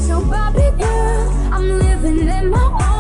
So Barbie girl, I'm living in my own